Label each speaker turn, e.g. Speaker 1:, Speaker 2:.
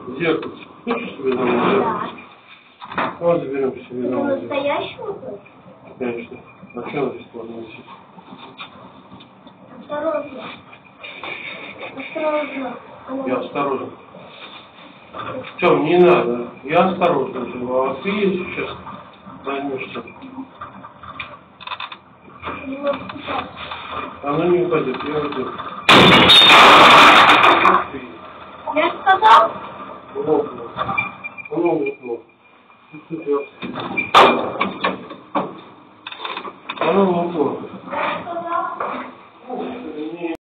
Speaker 1: Зеркало. Хочешь себе домой зеркало? Вот заберем себе домой.
Speaker 2: Настоящего?
Speaker 1: Конечно. А что она бесплатно висит?
Speaker 2: Осторожно. Осторожно.
Speaker 1: Я осторожен. Тём, не надо. Я осторожно живу. А ты сейчас возьмешься. Оно не упадет, я уйду.
Speaker 2: Я же сказал?
Speaker 1: Лопнул. Лопнул.